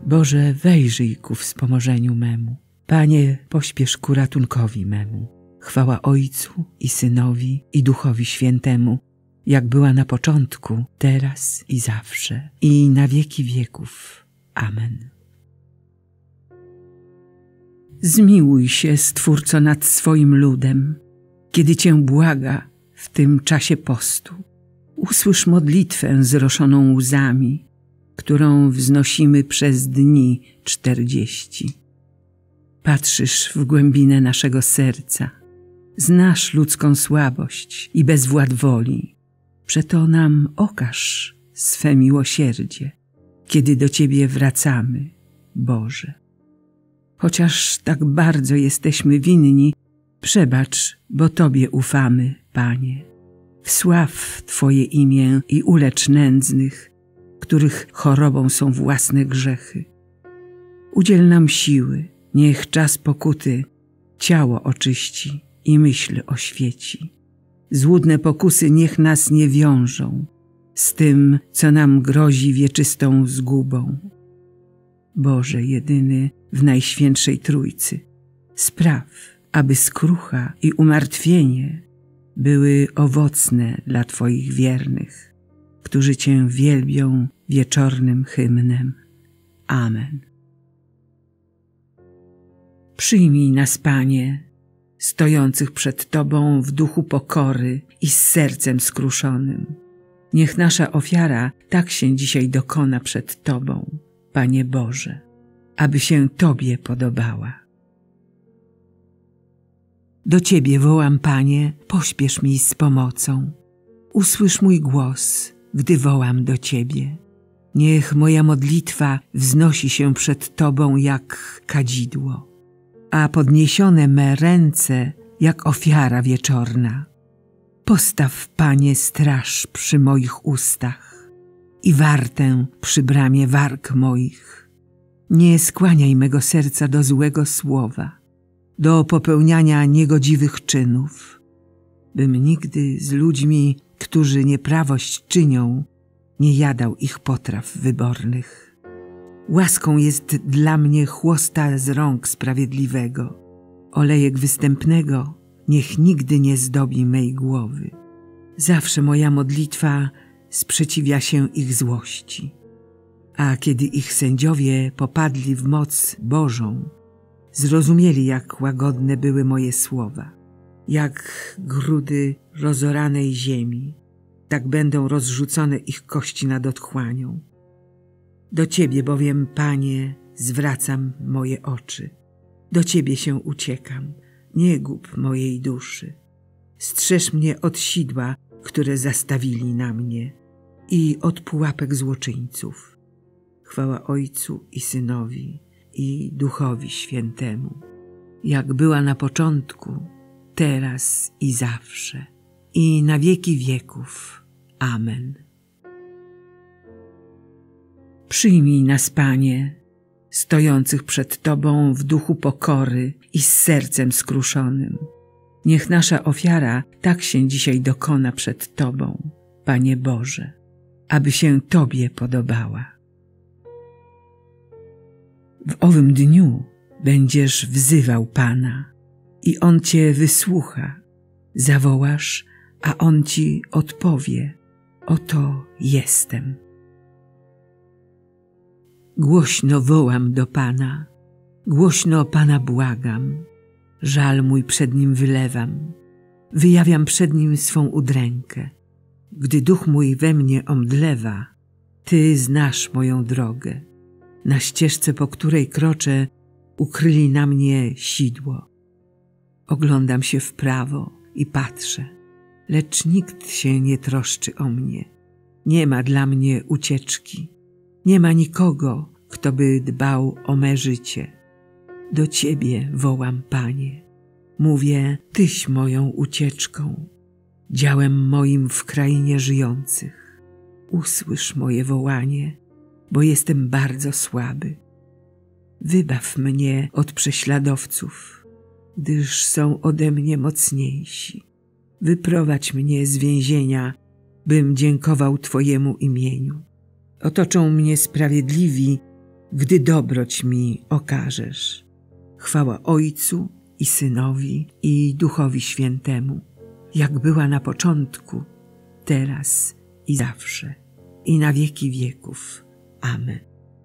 Boże, wejrzyj ku wspomożeniu memu. Panie, pośpiesz ku ratunkowi memu. Chwała Ojcu i Synowi i Duchowi Świętemu, jak była na początku, teraz i zawsze, i na wieki wieków. Amen. Zmiłuj się, Stwórco, nad swoim ludem, kiedy Cię błaga w tym czasie postu. Usłysz modlitwę zroszoną łzami, którą wznosimy przez dni 40. Patrzysz w głębinę naszego serca, znasz ludzką słabość i bezwład woli. Przeto nam okaż swe miłosierdzie, kiedy do Ciebie wracamy, Boże. Chociaż tak bardzo jesteśmy winni, przebacz, bo Tobie ufamy, Panie. Wsław Twoje imię i ulecz nędznych, których chorobą są własne grzechy. Udziel nam siły, niech czas pokuty ciało oczyści i myśl oświeci. Złudne pokusy niech nas nie wiążą z tym, co nam grozi wieczystą zgubą. Boże jedyny w Najświętszej Trójcy, spraw, aby skrucha i umartwienie były owocne dla Twoich wiernych, którzy Cię wielbią wieczornym hymnem. Amen. Przyjmij nas, Panie, stojących przed Tobą w duchu pokory i z sercem skruszonym. Niech nasza ofiara tak się dzisiaj dokona przed Tobą, Panie Boże, aby się Tobie podobała. Do Ciebie wołam, Panie, pośpiesz mi z pomocą. Usłysz mój głos, gdy wołam do Ciebie. Niech moja modlitwa wznosi się przed Tobą jak kadzidło, a podniesione me ręce jak ofiara wieczorna. Postaw, Panie, straż przy moich ustach i wartę przy bramie warg moich. Nie skłaniaj mego serca do złego słowa, do popełniania niegodziwych czynów, bym nigdy z ludźmi, którzy nieprawość czynią, nie jadał ich potraw wybornych. Łaską jest dla mnie chłosta z rąk sprawiedliwego. Olejek występnego niech nigdy nie zdobi mej głowy. Zawsze moja modlitwa sprzeciwia się ich złości. A kiedy ich sędziowie popadli w moc Bożą, zrozumieli, jak łagodne były moje słowa. Jak grudy rozoranej ziemi, tak będą rozrzucone ich kości nad otchłanią. Do Ciebie bowiem, Panie, zwracam moje oczy. Do Ciebie się uciekam, nie gub mojej duszy. Strzeż mnie od sidła, które zastawili na mnie, i od pułapek złoczyńców. Chwała Ojcu i Synowi i Duchowi Świętemu, jak była na początku, teraz i zawsze, i na wieki wieków. Amen. Przyjmij nas, Panie, stojących przed Tobą w duchu pokory i z sercem skruszonym. Niech nasza ofiara tak się dzisiaj dokona przed Tobą, Panie Boże, aby się Tobie podobała. W owym dniu będziesz wzywał Pana i On Cię wysłucha. Zawołasz, a On Ci odpowie: oto jestem. Głośno wołam do Pana, głośno Pana błagam. Żal mój przed Nim wylewam, wyjawiam przed Nim swą udrękę. Gdy duch mój we mnie omdlewa, Ty znasz moją drogę. Na ścieżce, po której kroczę, ukryli na mnie sidło. Oglądam się w prawo i patrzę, lecz nikt się nie troszczy o mnie. Nie ma dla mnie ucieczki, nie ma nikogo, kto by dbał o me życie. Do Ciebie wołam, Panie. Mówię, Tyś moją ucieczką, działem moim w krainie żyjących. Usłysz moje wołanie, bo jestem bardzo słaby. Wybaw mnie od prześladowców, gdyż są ode mnie mocniejsi. Wyprowadź mnie z więzienia, bym dziękował Twojemu imieniu. Otoczą mnie sprawiedliwi, gdy dobroć mi okażesz. Chwała Ojcu i Synowi, i Duchowi Świętemu, jak była na początku, teraz i zawsze, i na wieki wieków. Amen.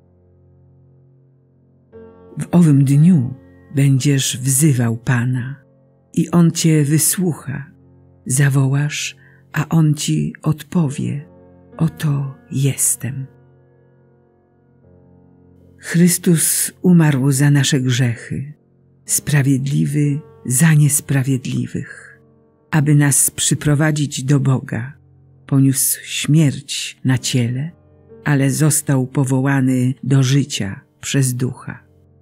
W owym dniu będziesz wzywał Pana i On cię wysłucha. Zawołasz, a On ci odpowie: oto jestem. Chrystus umarł za nasze grzechy, sprawiedliwy za niesprawiedliwych, aby nas przyprowadzić do Boga. Poniósł śmierć na ciele, ale został powołany do życia przez Ducha.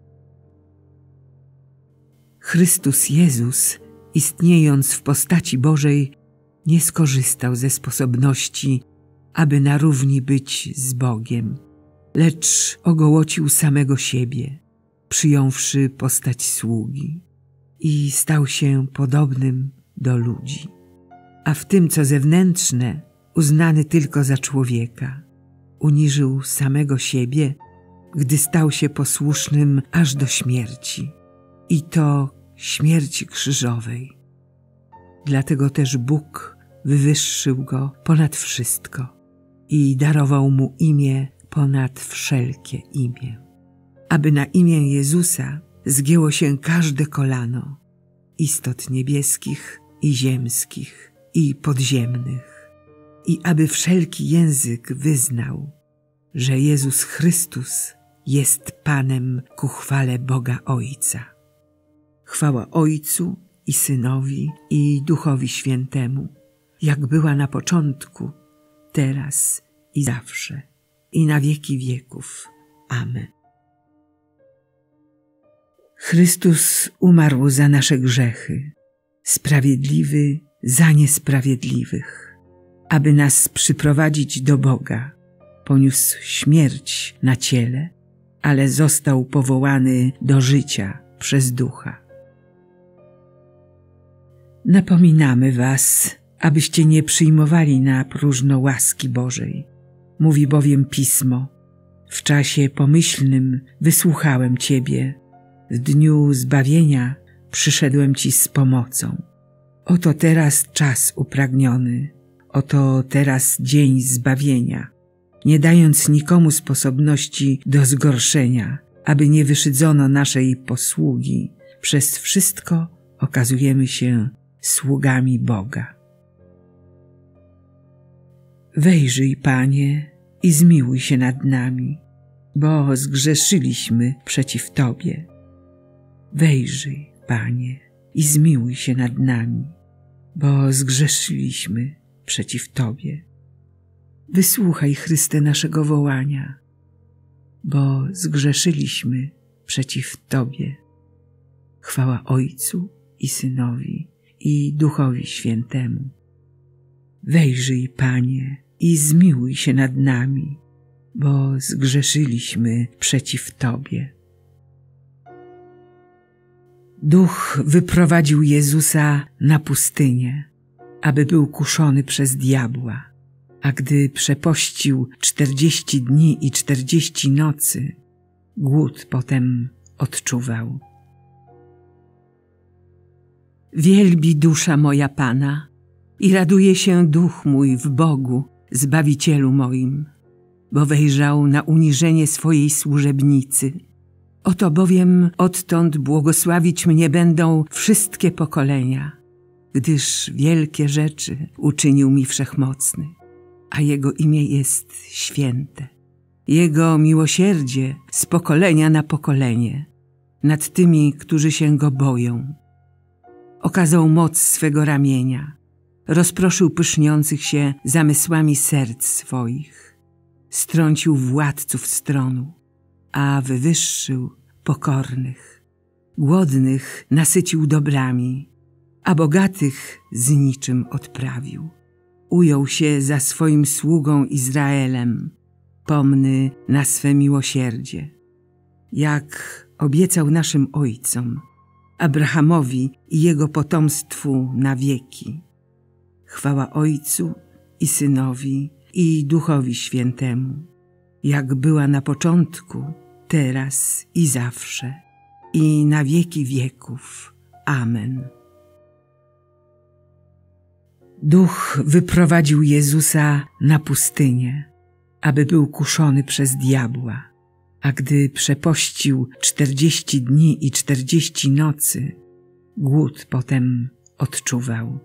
Chrystus Jezus, istniejąc w postaci Bożej, nie skorzystał ze sposobności, aby na równi być z Bogiem, lecz ogołocił samego siebie, przyjąwszy postać sługi, i stał się podobnym do ludzi. A w tym, co zewnętrzne, uznany tylko za człowieka, uniżył samego siebie, gdy stał się posłusznym aż do śmierci, i to śmierci krzyżowej. Dlatego też Bóg wywyższył Go ponad wszystko i darował Mu imię ponad wszelkie imię, aby na imię Jezusa zgięło się każde kolano, istot niebieskich i ziemskich i podziemnych, i aby wszelki język wyznał, że Jezus Chrystus jest Panem ku chwale Boga Ojca. Chwała Ojcu i Synowi, i Duchowi Świętemu, jak była na początku, teraz i zawsze, i na wieki wieków. Amen. Chrystus umarł za nasze grzechy, sprawiedliwy za niesprawiedliwych, aby nas przyprowadzić do Boga. Poniósł śmierć na ciele, ale został powołany do życia przez Ducha. Napominamy was, abyście nie przyjmowali na próżno łaski Bożej. Mówi bowiem Pismo: w czasie pomyślnym wysłuchałem Ciebie, w dniu zbawienia przyszedłem Ci z pomocą. Oto teraz czas upragniony, oto teraz dzień zbawienia, nie dając nikomu sposobności do zgorszenia, aby nie wyszydzono naszej posługi. Przez wszystko okazujemy się sługami Boga. Wejrzyj, Panie, i zmiłuj się nad nami, bo zgrzeszyliśmy przeciw Tobie. Wejrzyj, Panie, i zmiłuj się nad nami, bo zgrzeszyliśmy przeciw Tobie. Wysłuchaj, Chryste, naszego wołania, bo zgrzeszyliśmy przeciw Tobie. Chwała Ojcu i Synowi, i Duchowi Świętemu. Wejrzyj, Panie, i zmiłuj się nad nami, bo zgrzeszyliśmy przeciw Tobie. Duch wyprowadził Jezusa na pustynię, aby był kuszony przez diabła, a gdy przepościł 40 dni i 40 nocy, głód potem odczuwał. Wielbi dusza moja Pana i raduje się duch mój w Bogu, Zbawicielu moim, bo wejrzał na uniżenie swojej służebnicy. Oto bowiem odtąd błogosławić mnie będą wszystkie pokolenia, gdyż wielkie rzeczy uczynił mi Wszechmocny, a Jego imię jest święte. Jego miłosierdzie z pokolenia na pokolenie nad tymi, którzy się Go boją. Okazał moc swego ramienia, rozproszył pyszniących się zamysłami serc swoich, strącił władców stronu, a wywyższył pokornych. Głodnych nasycił dobrami, a bogatych z niczym odprawił. Ujął się za swoim sługą Izraelem, pomny na swe miłosierdzie, jak obiecał naszym ojcom, Abrahamowi i jego potomstwu na wieki. Chwała Ojcu i Synowi, i Duchowi Świętemu, jak była na początku, teraz i zawsze, i na wieki wieków. Amen. Duch wyprowadził Jezusa na pustynię, aby był kuszony przez diabła, a gdy przepościł 40 dni i 40 nocy, głód potem odczuwał.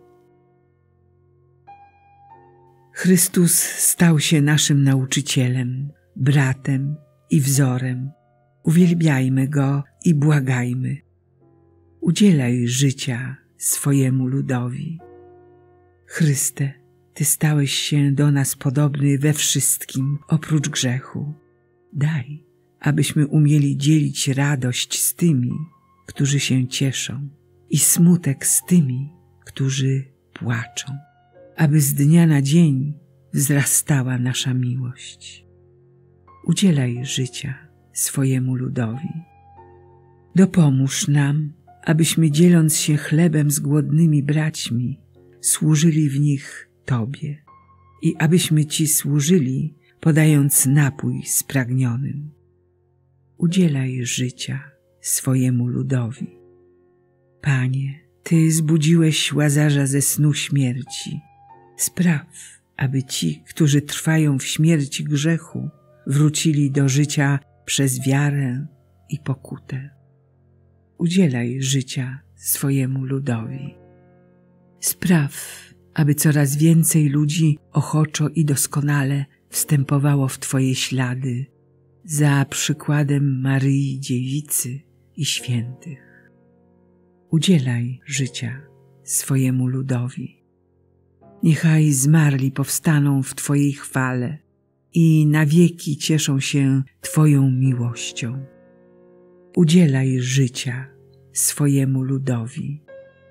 Chrystus stał się naszym nauczycielem, bratem i wzorem. Uwielbiajmy Go i błagajmy. Udzielaj życia swojemu ludowi. Chryste, Ty stałeś się do nas podobny we wszystkim, oprócz grzechu. Daj, abyśmy umieli dzielić radość z tymi, którzy się cieszą, i smutek z tymi, którzy płaczą, aby z dnia na dzień wzrastała nasza miłość. Udzielaj życia swojemu ludowi. Dopomóż nam, abyśmy dzieląc się chlebem z głodnymi braćmi, służyli w nich Tobie i abyśmy Ci służyli, podając napój spragnionym. Udzielaj życia swojemu ludowi. Panie, Ty zbudziłeś Łazarza ze snu śmierci. Spraw, aby ci, którzy trwają w śmierci grzechu, wrócili do życia przez wiarę i pokutę. Udzielaj życia swojemu ludowi. Spraw, aby coraz więcej ludzi ochoczo i doskonale wstępowało w Twoje ślady, za przykładem Maryi Dziewicy i świętych. Udzielaj życia swojemu ludowi. Niechaj zmarli powstaną w Twojej chwale i na wieki cieszą się Twoją miłością. Udzielaj życia swojemu ludowi.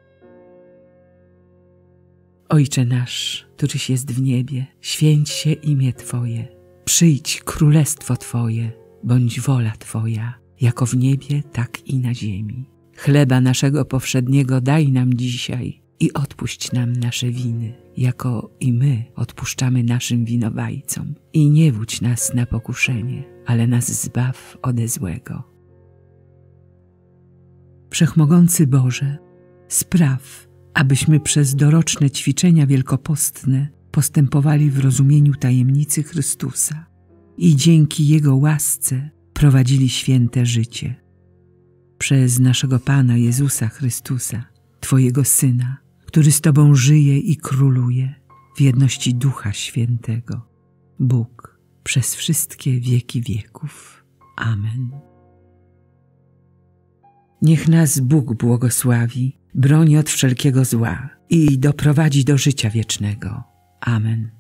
Ojcze nasz, któryś jest w niebie, święć się imię Twoje. Przyjdź królestwo Twoje, bądź wola Twoja, jako w niebie, tak i na ziemi. Chleba naszego powszedniego daj nam dzisiaj i odpuść nam nasze winy, jako i my odpuszczamy naszym winowajcom. I nie wódź nas na pokuszenie, ale nas zbaw ode złego. Wszechmogący Boże, spraw, abyśmy przez doroczne ćwiczenia wielkopostne postępowali w rozumieniu tajemnicy Chrystusa i dzięki Jego łasce prowadzili święte życie. Przez naszego Pana Jezusa Chrystusa, Twojego Syna, który z Tobą żyje i króluje w jedności Ducha Świętego, Bóg przez wszystkie wieki wieków. Amen. Niech nas Bóg błogosławi, broni od wszelkiego zła i doprowadzi do życia wiecznego. Amen.